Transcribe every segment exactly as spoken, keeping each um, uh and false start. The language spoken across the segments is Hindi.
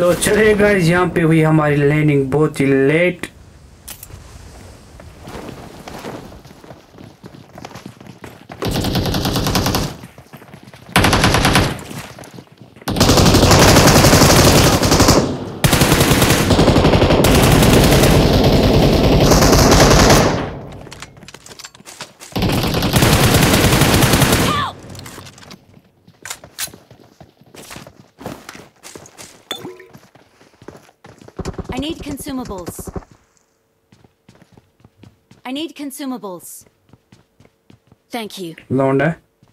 तो चलिए गाइस, यहाँ पे हुई हमारी लैंडिंग बहुत ही late. I need consumables. I need consumables. Thank you. लौंडा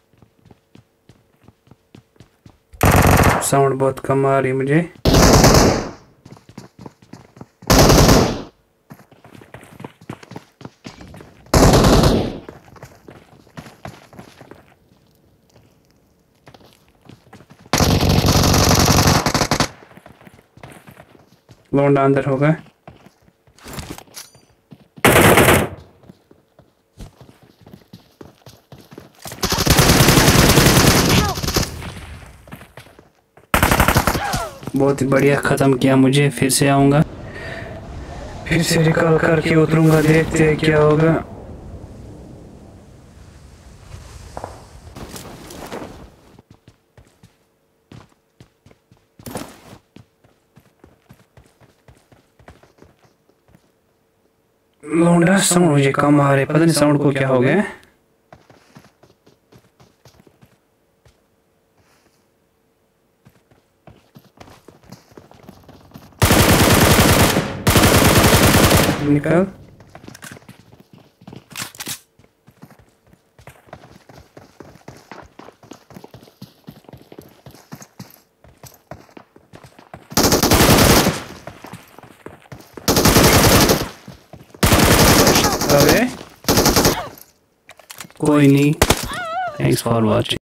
साउंड बहुत कम आ रही मुझे। लौंडा अंदर होगा। बहुत ही बढ़िया, खत्म किया मुझे। फिर से आऊंगा, फिर से रिकॉल करके उतरूंगा, देखते हैं क्या होगा। लौंडा साउंड मुझे कम आ रहे, पता नहीं साउंड को क्या हो गया। निकल। अबे कोई नहीं। Thanks for watching.